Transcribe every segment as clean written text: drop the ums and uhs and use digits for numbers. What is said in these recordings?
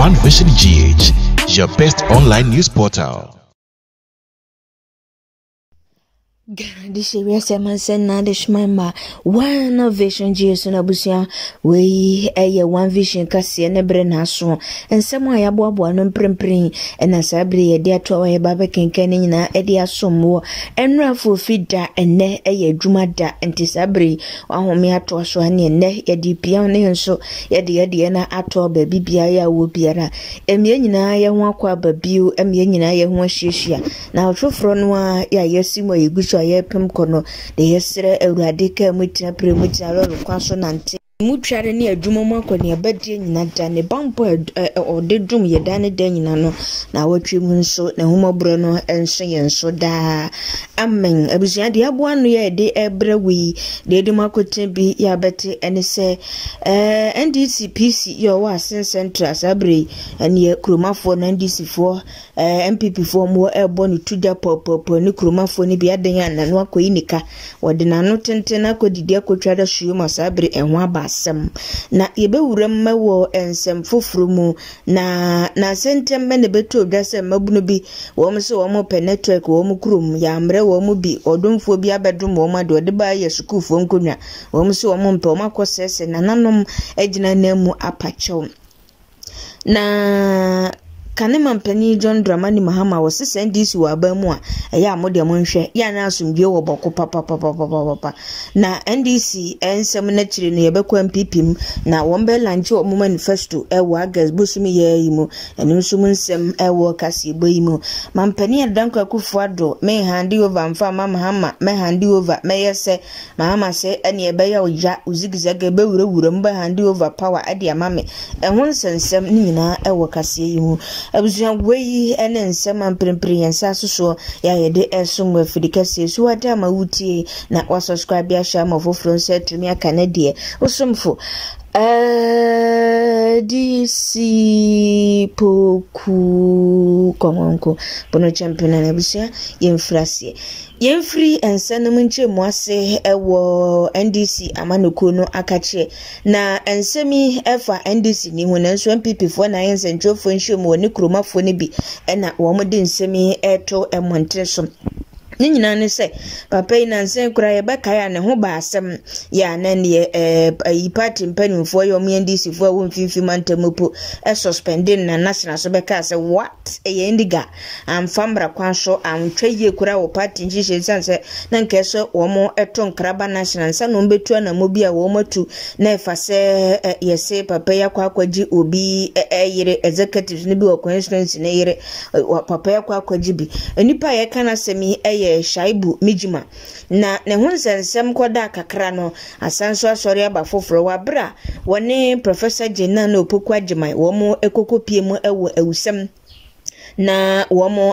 One Vision GH, your best online news portal. This is Samansen Nadishmama. One Vision GH na busia we One Vision Cassia Nebrenaso and somewhere Abwa no primpring and a sabri dear to our babakin canina Edia Somo and Raffle Fida and ne a Jumada and Tisabri Wahomia to Swani and ne a depione and so Yadiana ato baby Biaya Wubiara Emiana Yawanqua babu Emiana Yawanshia. Now true from one ya yesimo you ye pem kono de yesere awurade ka mutina premutina lo kwaso nante mutware ne adwuma akoni abadie nyina da ne bampo ode dum ye da ne da nyina no na watwe mu nso na humobro no enso ye nso da amen abusua de aboa no ye de ebrewi de makoten bi ya bete ene se NDC PC yo wa central sabre ene ye kromafo na NDC fo MPP fo mo ebo no tuja popopo ne kromafo ne bi adan na no akoyi nika wode na no tenten akodidi akotwa da suyo masabre enho aba asem na yebewuram mawo ensem foforo mu na sentem me ne beto dwasem mabuno bi wo mo so wo mo pe network wo mo krum ya mre wo mo bi odomfo bi abedum wo ma de ode ba ye sukufo nkonwa wo mo so wo mo mpe wo makosese na nanom agina na mu apachew na Kanema mpani John Dramani Mahama was NDC wa bamu a eya amode monhwe ya na asumdwe wo boko papa na NDC ensem na kire ne yebekwa MPP na wombe lanche o manifesto e wa gas busumi ye yimu enu sum nsem e wo kase boyimo mampani adanko akufuado me handi over mfa Mahama me handi over me yese Mahama se ene ebe ya oja uzigzaga be wura mba handi over power ade amame ehun sensem ni nyina e wo kase yimu abuzuan weyi ene nsema mprempre yensa soso ya yede esumwe fidikase so ada ma wutie na wa subscribe ya sha ma foforo nse tumi aka na de osumfo DC poku komonko bono champion na busia yemfri ensanum nche muase ewo NDC amanoko no akache na ensemi efa NDC ni hu na nso MPP fo na yensentrofo nhwem woni kromafo ne bi na wo mode nsemi eto emontre so nyina ne se papa ina nsen kura ye beka ya ne ho ba asem ya na ne party mpanimfo yo NDC fo wo mfimfi mantamupo suspending na national so beka se what ye ndiga amfambra kwanso amtwaye kura wo party njihye sanse na nke so wo mo eto nkraba national sa no betu na mo bia wo matu na efase yese papa ya kwakwaji obi yire executive ne bi wo constituency ne yire papa ya kwakwaji bi enipa ye kana semi Shaibu Mijima na ne hunsensem koda kakra no asanso asori aba foforo wa bra woni Professor Jenna no Opokwa Jemai wo mo ekokopie mu ewo ewusem na womo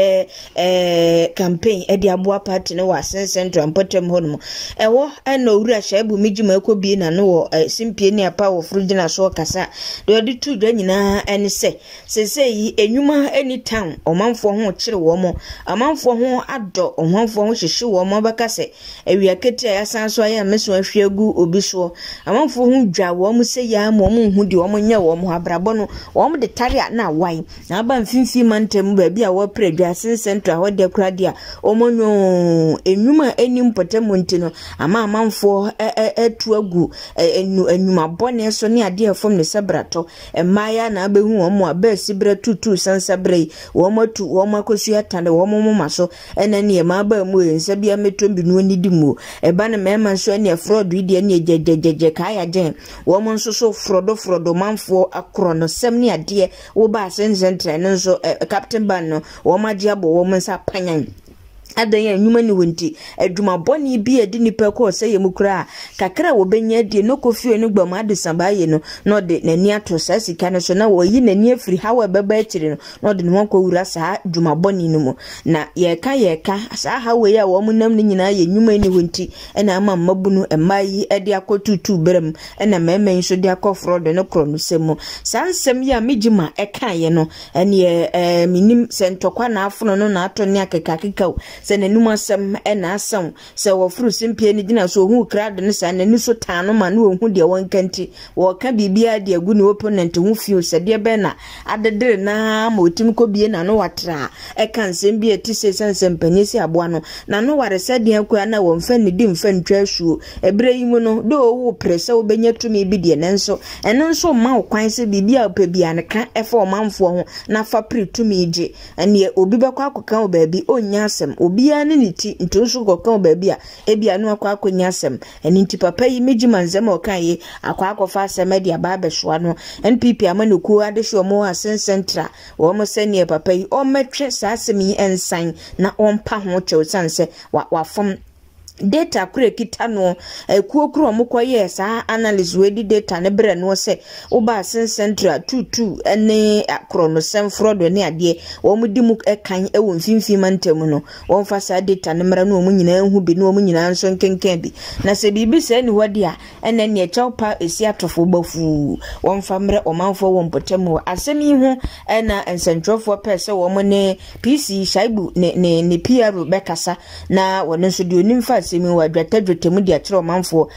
campaign edi aboa party no wa central potem honum ewo ena owura Shaibu Mijima ekobie na no wo simpie ni apa wo frugina so kasa de odi tu dwa nyina ene se yi enwuma anytime omanfo ho kire womo amanfo ho ado omanfo ho hyehye womo baka se ewia kete ya sanso aya meso ahwiagu obi so amanfo ho dwa womo se ya mo hu di womo nya womo abrabo no womo de tare na wai na ba mfimfi mantem ba bia wo predwa central ho de kradia omonyo enwuma enim potemonti no ama amanfo etu agu enwuma bone so ne ade efom ne sebrato emaya na abehu womo abesi bre tutu sansabre womo tu womo akosu atande womo moma so ena ne ma ba mu ensa bia metombi no nidi mu eba ne mema so ne fraud ide ne jejejeje kaya je womo nso so frodo manfo akro no sem ne ade wo ba central no so Captain Ban wo magiabo wo mensa panyan adanya nyuma ni wonti adwuma boni bi edi nipa ko se ye mukura kakra wo benya die no kofie no gbama adesamba ye no no de nani ato sa sika no so na wo yi nani afiri hawa baba akire no no de no ko wura sa adwuma boni no mu na ye ka sa hawa ya wo munam ni nyina ye nyuma ni wonti ena ama mabunu emayi edi akotutu berem ena memen so de akofro de no kro no semu sansem ya Mijima eka ye no ene minim sentokwa na afono no na ato ne akekakeka se nanum asem na asam se wo furu simpie ni gina so hu krado ne sa nani so tano ma no hu de won kanti wo ka bibia de agu ne opponent hu fio se de be na adedere na ma otim ko bie na no watra e kan sem bi eti se sansem panyesi aboa no na no ware se de akwa na wo mfa ne di mfa ntwa hsuo ebre yi mu no do wo prese wo benya tumi bi de ne nso eno nso ma wo kwan se bibia opabia ne ka efa omanfo ho na fa pretumi je ene obi bekwa akoka wo baabi onya asem obia ne niti ntonso koka wo baabi a ebia no akwa akonya asem ene nti papa yi megima nzem okaye akwa akofa asem de aba behsoa no NPP amanoku adehwe mo asen central wo mo sene papa yi o metwe sa asem yi ensan na ompa ho chew sanse wa fom data kure kita no kuokuro mokoye sa analysis we di data ne bre no se oba sen central 22 ene akrono sem fraud ne ade wo mudi mu kan ewo mfimfim mantem no wo fa sa data ne mra no mu nyina hu bi no mu nyina nso nkenken bi na se bibi se ni wadi a ene ne chawpa esi atofo bafu wo fa mre omanfo wo mpotem asemi hu ena ensentrofo pese wo mo ne PC Shaibu ne PR bekasa na wono so di onimfa semi wadwatadwete mu dia kire omanfo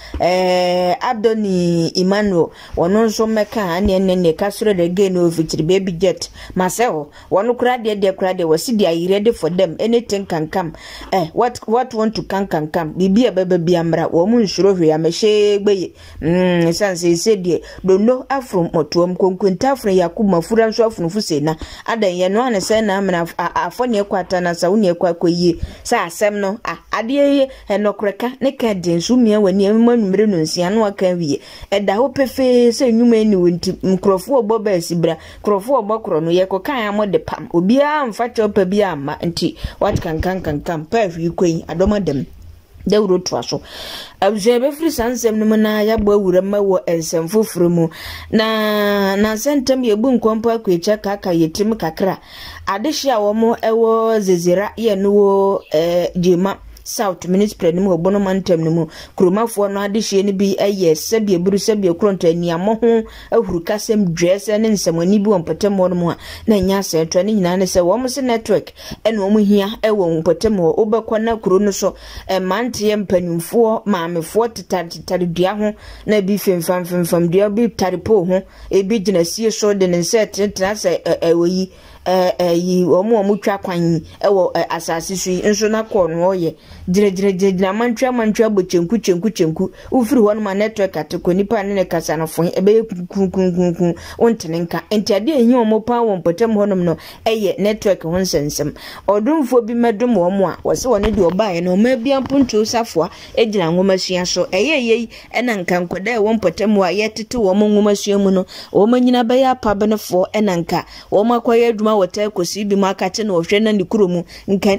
Abdoni Emmanuel wono nso meka ane kasoro de gain of it baby jet maseo wono kura de wasi dia ready for them anything can come what want to can come bibia baba biamra wo mu nsuro hwe amehye gbeye sanse se die dono afrom motom konkunta afro yakuma fura nso afunufu se na adan ye no ane se na amna afone kwata na sa woni kwakoyi sa asem no ade ye enokreka ne ka densu mia wani amanumre no nsia no aka wie eda ho pefe se nwuma ni wonti mkrofo oboba asibra krofo obokro no ye ko kan amode pam obia mfa chopa bia ama nti what kan pa hwi kwen adomadem dawro twaso abjebe free sansem no na ya bo awura ma wo ensem foforo mu na sentem ye bu nkompo akwecha kaka yetim kakra adehia wo mo ewo zezera ye no wo jema South Minister ni mu obono mantem ni mu kromafo no adehie ni bi aye sabie buru sabie kronto aniamo ho ahuru kasem dress ne nsamani bi wonpotem no mu na nya setwa ni nyina ne se wo mo se network ene wo mo hia ewo wonpotem ho obekwa na kro no so mante mpanimfo maamefo tetare dua ho na bi femfam dua bi taripo ho e bi gina sie so de ne set trase ewoyi yi omo twa kwan ewo asase su nso na ko no ye dire mantwa bochenku ufiri ho no ma network ateko nipa ne kasa no fon ebe kun ontenenka entiade enyi omo pa won potem ho no eye network ho nsensem odumfo bi medum omo a wose woni de obaye no ma bia mpuntu safoa egina ngomasua so eye ena nka nkoda e won potem wa yetete wo mo ngomasua mu no wo manyina be ya pa benefo ena nka wo makoye aduma wota kosi bi makate na ohwe na nikuromu nka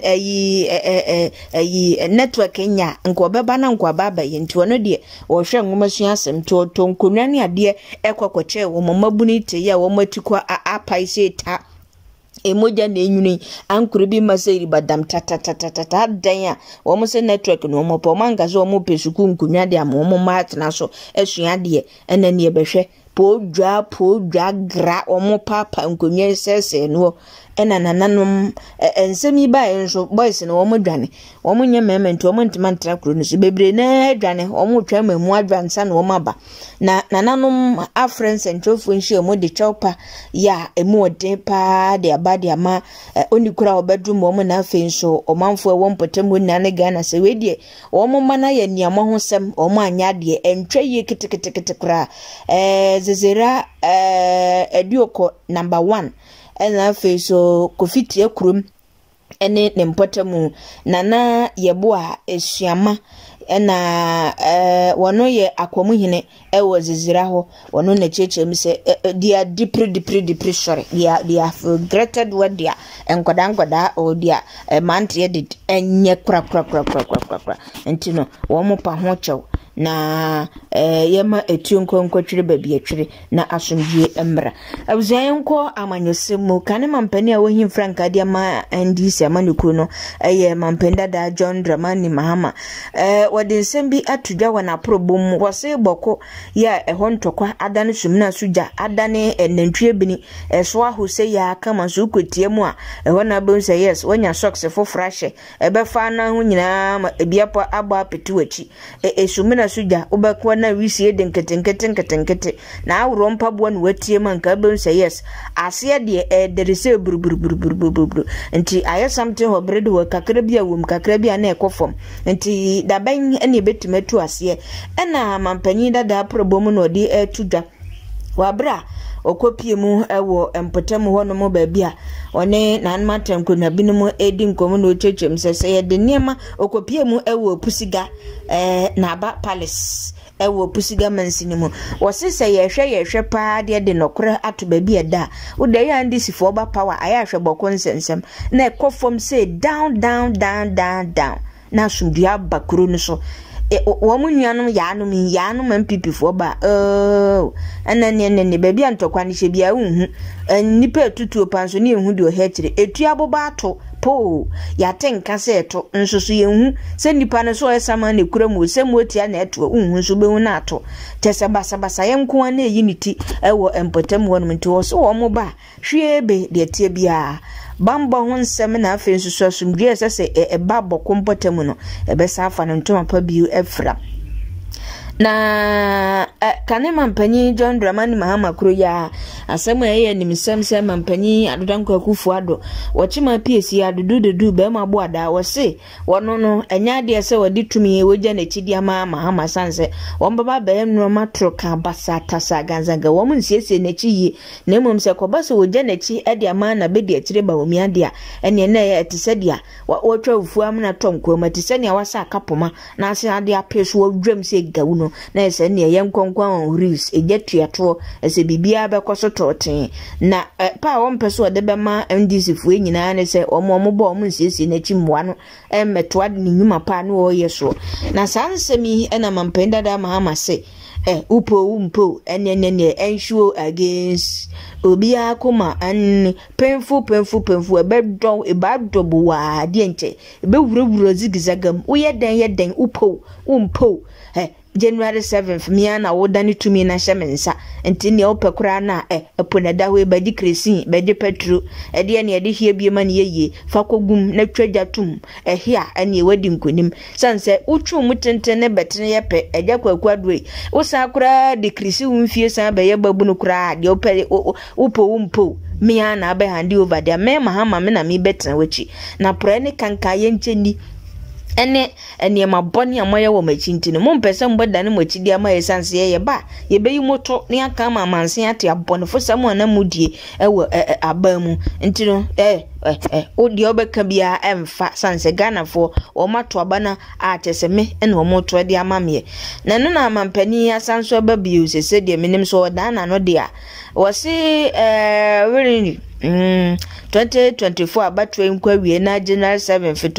ayi network nya nko beba na nko baba yenti wono de ohwe ngomasua asem to nkonwa ne ade ekwakoche wo mamabuni te ya wo matikwa apaise ta emoja na enyuni ankuru bi masiri badam tata dan wo mo se network no mo po mangazo wo mo pesuku nkonwa de am wo mo matna so esua de ena ne ebehwe po dwa gra omo papa nkonye sese no ena nananum ensemi ba enso boys no omo dwane omo nya memento omo ntimantra kro no so bebre na dwane omo twa mamu adwansa na omo aba na nananum afrens entrofo nshi omo de chopa ya emu ode pa de abade ama onikura obedrum omo na afenso omanfo ewon potem na ne Ghana se wedie omo mana ya niamo ho sem omo anya de entwe ye kitikiti kra zezera edioko number 1 ena feso kofiti ekrum ene ne mpotemu nana yeboa esuama ena wono ye akwamuhine ewo zezira ho wono na cheche mi se dia deeply sorry dia have regretted what dia enkoda o dia mantre edit enye kra entino wo mo pa ho chew na yema etuo nkonkotwere babi atwere na asomdie emra abusua yenko amanyosemu kane mampani a wohim franka dia ma ndc amanukuru no mampenda da John Dramani Mahama wode nsem bi atudwa wana probom wose boko ya ehon ntokwa adane sumina suja adane nantwie bini so ahose ya kama so kwetie mu a ehon na be say yes wonya socks fo frashe ebefa na ho nyina ebiapo abo apeti wachi sumina suja obekwa na wisie de nketenkete na awro mpabo na watie man ka be say yes ase de there is buru nti aye something ho bread wo kakra bia wom kakra bia na ekofom nti daban ene betumetu ase na mampanyi dada probom no de etudha wabra okopie mu ewo empotem ho no mo baabia one nan matanko na binom edi nkomo no chechem sese ye de niema okopie mu ewo pusiga na aba palace ewo pusiga mansini mu wosese ye hwe pa de nokora ato baabia da wo de ya ndisifo ba power aya hwe bokon sensem na ekofom say down na sumdua bakuru no so womunuanum yaanum mpipifo ba anane baby antokwa ne hye unhu nipa tutuo panso ne ehu de ohekire etu aboba ato po ya tenka se eto nsoso yehu se nipa ne so esama ne kura mu se motia na eto unhu so behu na ato tese basa yenko na eyiniti ewo empotem wonum nti wo so wo mo ba hwebe de tie bia bamba hon sem na afi nsusu asumdie sese eba bokompotem no ebesa afa no ntoma pa biu efra na kane mampanyi John Dramani Mahama kuro ya asemu eye nimisem se mampanyi adodanko akufu ado wochima PSC adudu be ma boada wose wono no enya de se wodi tumi woja na chidi ama Mahama sanse wombaba be no matro ka basa tasa ganzanga wo munsiesie na chiyi na emom se kobasa woja na chi ade ama na be de achire ba omi ade a ene na ye etisedia wotwa ufu amna tonko matisania wasa kapoma na ase ade apeso wodwam se gawu no na ese ne yenkonkwan reels ejetuato ese bibia be kosototen na pa won peso de be ma ndc fu nyina ne se omo bo omo nsiesie na chimwa no meto ade ni nyuma pa no o yeso na sansemi na mampenda da Mahama se umpo enenene ensure against obia kuma an painful ebedon ebaddo wa de nche ebewurawura zigizagam uye den umpo January 7th miana wodani tumi na shemensa enti ne opekura na eponada we badi kresin badi petro ede ne ede hie biema ne yeye fakogum na twajatum hia ene wadi nkonim sanse utwu mutenten ne betene yepe eja kwakwadwe usakura de krisi umfie san be ye babu no kura de opere umpo miana abe handi over there me Mahama me na mi betena wachi na prene kanka ye ncheni ene maboni amoye wo machinti no mompese mboda ne mochidi amaye sanse ye ba ye beyi moto ne aka ma manse ate abone fo samu na mudie ewo abamu nti no odi obeka bia emfa sanse Ghana fo o mato abana ateseme ene o moto de amamye na no na mampani asanso ababiu sese de minim so dana no de a wose really 2024 abatwe nkwa wie na January 7 for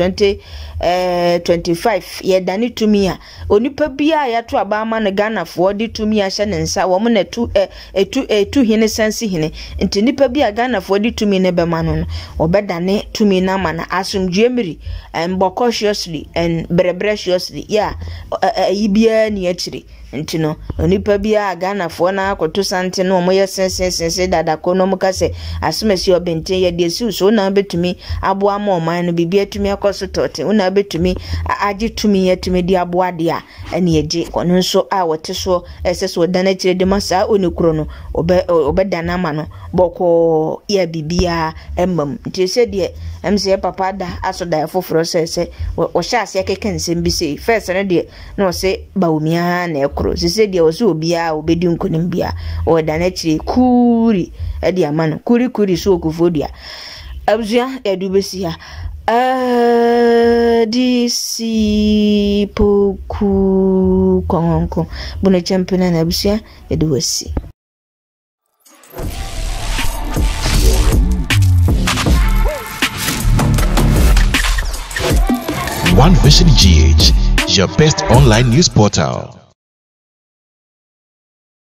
2025 ye dani tumi a onipa bia ya to abama ne Ghana fo de tumi a hye ne nsa wo mo na etu hine sansi hine nti nipa bia Ghana fo de tumi ne be ma no obedane tumi na mana asumdwemiri mbokoshously and brebreciously ya yibia ni achiri nti no onipa bia Ghana fo na akoto sante no mo ye sense dada ko no mo kase asumesi obente ye de si so na betumi aboa ma oman no bibia tumi akoso tote una betumi agi tumi ye tumi di aboa de a ene eje kono nso a wote so eseso dana chire de masa onekuro no obedana ma no boko ya bibia embam nti se de emse papa da asoda foforo se wo sha ase keke nsem bi se first ne de no se baumia na ekro se de wo so obia obedi nkonim bia o dana chire kuri edi amano kuri so okufodia abuzia edubesi ha disi poku konko buna champion na abuzia eduwesi One Vision GH, your best online news portal.